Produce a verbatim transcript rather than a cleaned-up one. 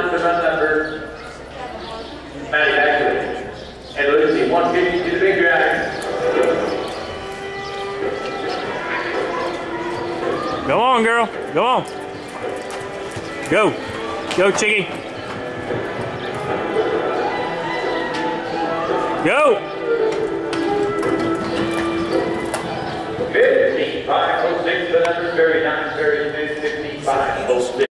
to run number. Maddie, back to it. And Lucy, one fifty to the big drive. Go on, girl. Go on. Go. Go, Chiggy. Go. fifty-five oh six, the number, very nine, very fifty-five oh six.